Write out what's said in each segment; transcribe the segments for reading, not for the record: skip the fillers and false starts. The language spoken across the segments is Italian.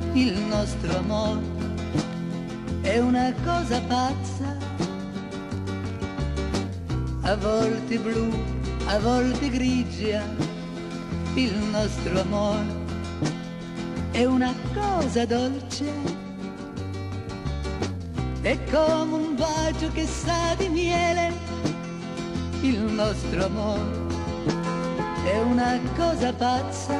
Il nostro amore è una cosa pazza, a volte blu, a volte grigia. Il nostro amore è una cosa dolce, è come un bacio che sa di miele. Il nostro amore è una cosa pazza,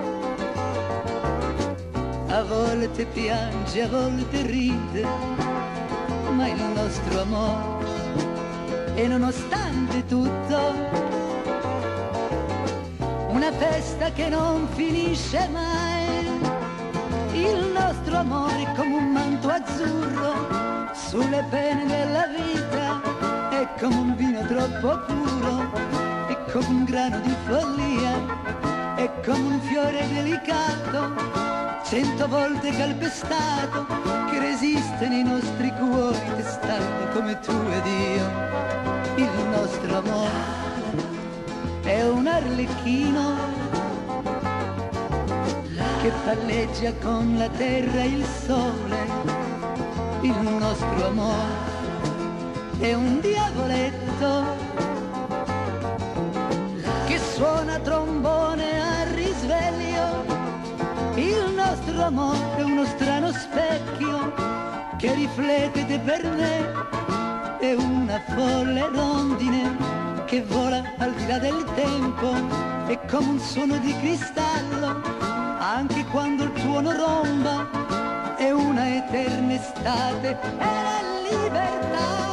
a volte piange, a volte ride, ma il nostro amore è nonostante tutto una festa che non finisce mai. Il nostro amore è come un manto azzurro sulle pene della vita, è come un vino troppo puro, è come un grano di follia, è come un fiore delicato, 100 volte calpestato, che resiste nei nostri cuori testato come tu ed io. Il nostro amore è un arlecchino che palleggia con la terra e il sole. Il nostro amore è un diavoletto che suona trombone a risveglio. Il nostro amore è uno strano specchio che riflette per me, è una folle rondine che vola al di là del tempo, è come un suono di cristallo, anche quando il tuono romba, è una eterna estate, è la libertà.